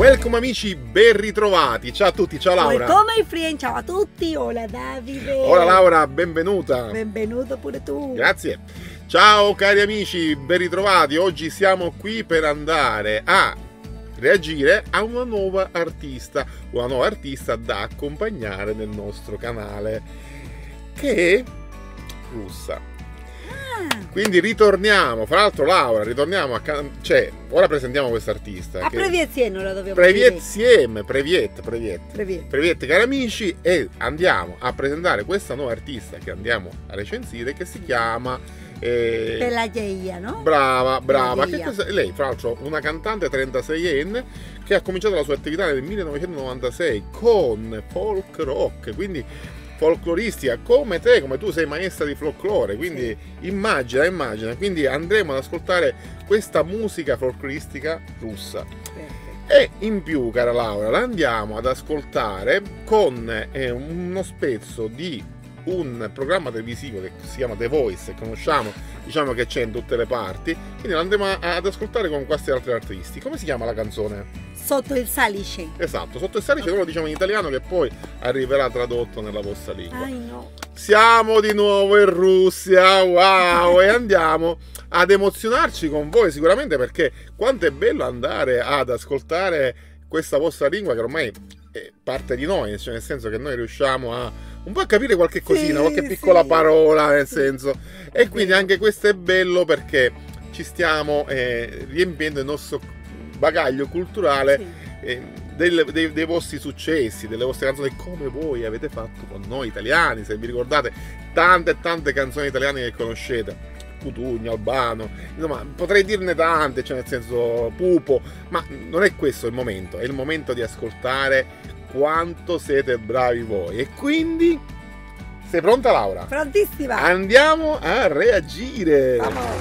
Welcome amici, ben ritrovati. Ciao a tutti, ciao Laura. Welcome my friend, ciao a tutti. Hola Davide. Hola Laura, benvenuta. Benvenuto pure tu. Grazie. Ciao cari amici, ben ritrovati. Oggi siamo qui per andare a reagire a una nuova artista da accompagnare nel nostro canale, che è russa. Quindi ritorniamo, fra l'altro Laura, ritorniamo ora presentiamo questa artista. Привет insieme lo dobbiamo Привет dire. insieme, привет. Привет. Привет cari amici, e andiamo a presentare questa nuova artista che andiamo a recensire, che si chiama Pelageia, no? Brava. Pelageia. Lei, fra l'altro, una cantante 36enne che ha cominciato la sua attività nel 1996 con folk rock, quindi folcloristica, come tu sei maestra di folklore, quindi sì. Immagina, quindi andremo ad ascoltare questa musica folcloristica russa. Perfetto. E in più, cara Laura, la andiamo ad ascoltare con uno spezzo di un programma televisivo che si chiama The Voice, conosciamo, diciamo che c'è in tutte le parti, quindi la andremo ad ascoltare con questi altri artisti. Come si chiama la canzone? Sotto il salice. Esatto, Sotto il salice, noi lo diciamo in italiano, che poi arriverà tradotto nella vostra lingua. No. Siamo di nuovo in Russia, wow, e andiamo ad emozionarci con voi sicuramente, perché quanto è bello andare ad ascoltare questa vostra lingua che ormai è parte di noi, cioè nel senso che noi riusciamo a un po' a capire qualche cosina, qualche piccola parola, nel senso, e quindi anche questo è bello perché ci stiamo riempiendo il nostro bagaglio culturale dei vostri successi, delle vostre canzoni, come voi avete fatto con noi italiani. Se vi ricordate tante canzoni italiane che conoscete, Cutugno, Albano, insomma potrei dirne tante, cioè nel senso Pupo, ma non è questo il momento, è il momento di ascoltare quanto siete bravi voi. E quindi sei pronta Laura? Prontissima. Andiamo a reagire.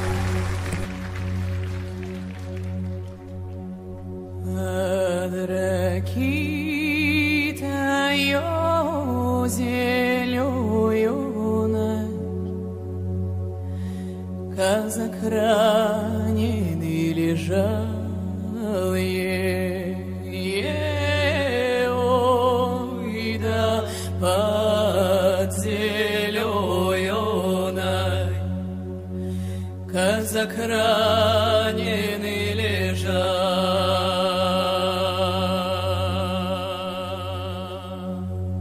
Казак раненый лежал, ой, да под зеленой. Казак раненый лежал.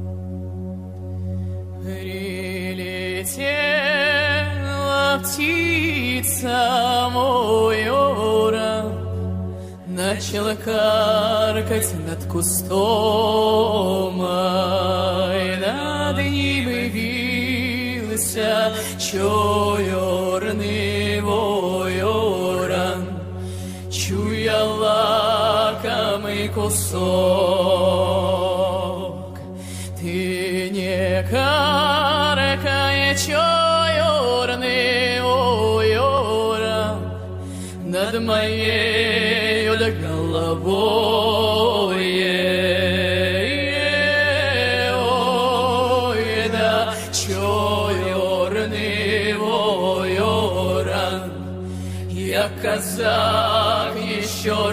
Прилетела птица мойора, начала каркать над кустом, ай, над ним явился черный ворон, чуя лакомый кусок. Ты не каркай, черный ворон, над моей головой, ой, да черный ворон, я казак еще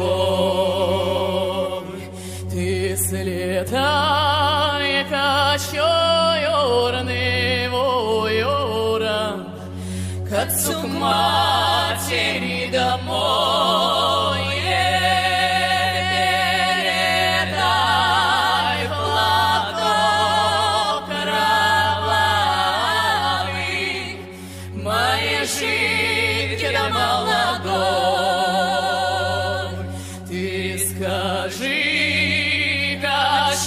живой. Ты слетай-ка, черный ворон, к отцу, к матери домой. Передай платок кровавый моей жидке молодой. Ты скажи-ка,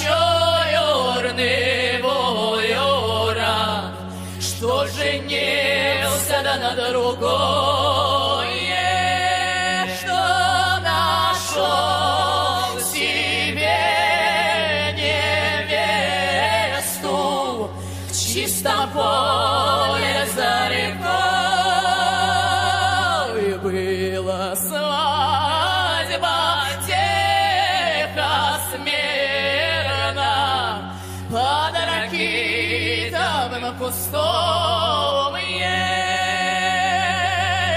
черный ворон, что женился да на другой, что нашел себе невесту в чистом поле за рекой. Была свадьба тихо, смирно, под ракитовым кустом.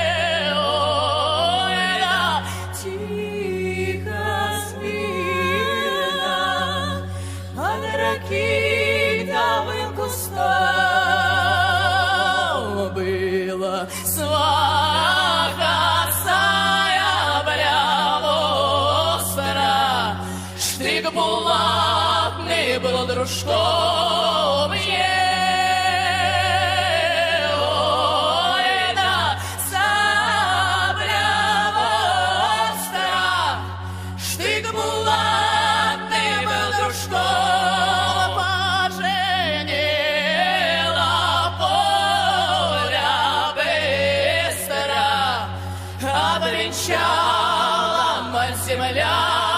сваха саября остра, штык булатный был дружком земля.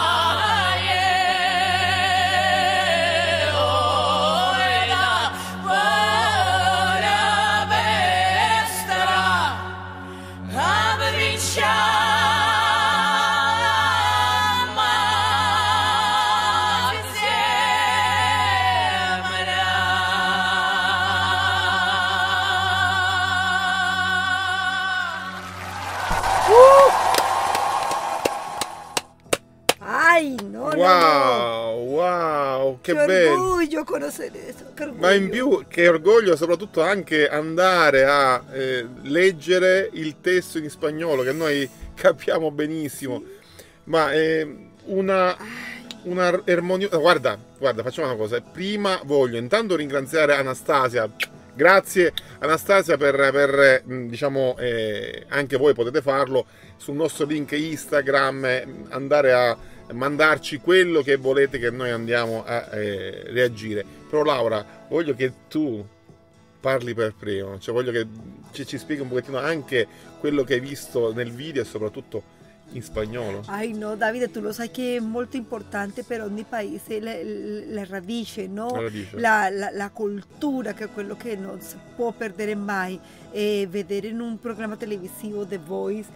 Wow, che bello! Orgoglio conoscere eso, che orgoglio. Ma in più che orgoglio soprattutto anche andare a leggere il testo in spagnolo che noi capiamo benissimo. Ma una armonia. Guarda, facciamo una cosa. Prima voglio intanto ringraziare Anastasia. Grazie Anastasia per diciamo, anche voi potete farlo sul nostro link Instagram, andare a mandarci quello che volete che noi andiamo a reagire. Però Laura, voglio che tu parli per primo, cioè voglio che ci spieghi un pochettino anche quello che hai visto nel video e soprattutto in spagnolo. Ay no, Davide, tu lo sai che è molto importante per ogni paese le radici, no? La cultura, che è quello che non si può perdere mai. Vedere in un programma televisivo The Voice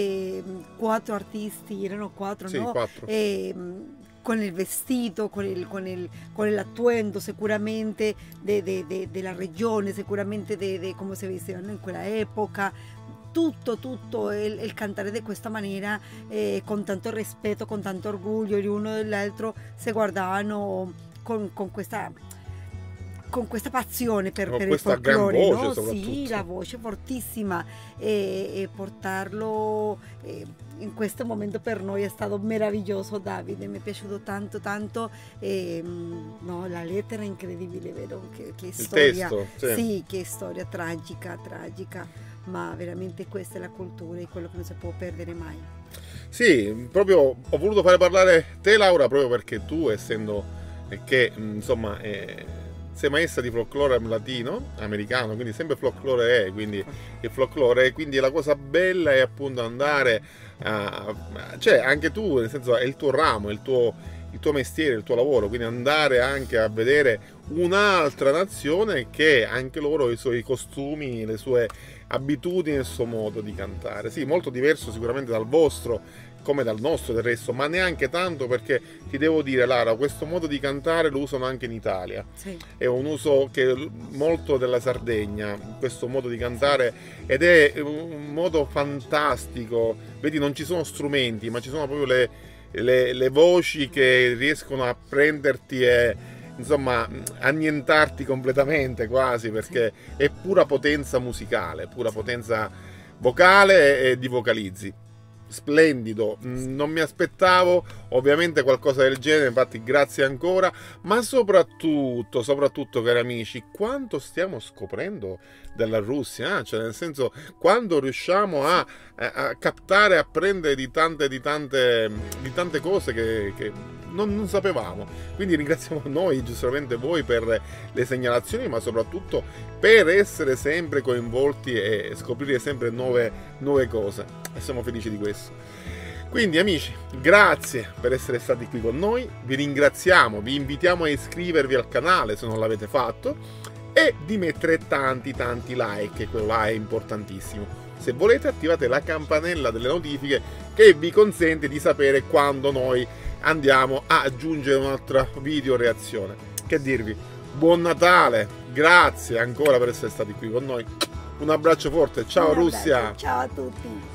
4 artisti, erano 4, sì, no? 4. Con il vestito, con el atuendo sicuramente della regione, sicuramente di come si vestivano in quella epoca. Tutto il cantare di questa maniera, con tanto rispetto, con tanto orgoglio, l'uno dell'altro si guardavano con questa passione per il folklore, gran voce, no? Sì, la voce fortissima, e portarlo in questo momento per noi è stato meraviglioso, Davide, mi è piaciuto tanto, no, la lettera è incredibile, vero? Che storia, testo, sì, che storia tragica, ma veramente questa è la cultura e quello che non si può perdere mai. Sì, proprio ho voluto fare parlare te Laura proprio perché tu, essendo che insomma sei maestra di folklore latino, americano, quindi sempre folklore quindi il folklore, e quindi la cosa bella è appunto andare cioè anche tu, nel senso è il tuo ramo, il tuo mestiere, il tuo lavoro, quindi andare anche a vedere un'altra nazione che anche loro i suoi costumi, le sue abitudini, il suo modo di cantare, sì, molto diverso sicuramente dal vostro, come dal nostro del resto, ma neanche tanto, perché ti devo dire Lara, questo modo di cantare lo usano anche in Italia, sì. È un uso che molto della Sardegna, questo modo di cantare, ed è un modo fantastico, vedi, non ci sono strumenti, ma ci sono proprio le voci che riescono a prenderti e insomma annientarti completamente quasi, perché sì, è pura potenza musicale, pura potenza vocale e di vocalizzi. Splendido, non mi aspettavo ovviamente qualcosa del genere, infatti grazie ancora, ma soprattutto cari amici, quanto stiamo scoprendo della Russia, cioè nel senso, quando riusciamo a captare, a prendere di tante cose che non sapevamo. Quindi ringraziamo noi, giustamente voi, per le segnalazioni, ma soprattutto per essere sempre coinvolti e scoprire sempre nuove cose, e siamo felici di questo. Quindi amici, grazie per essere stati qui con noi, vi ringraziamo, vi invitiamo a iscrivervi al canale se non l'avete fatto e di mettere tanti like, quello là è importantissimo. Se volete attivate la campanella delle notifiche che vi consente di sapere quando noi andiamo a aggiungere un'altra video reazione. Che dirvi? Buon Natale, grazie ancora per essere stati qui con noi. Un abbraccio forte, ciao Russia! Ciao a tutti!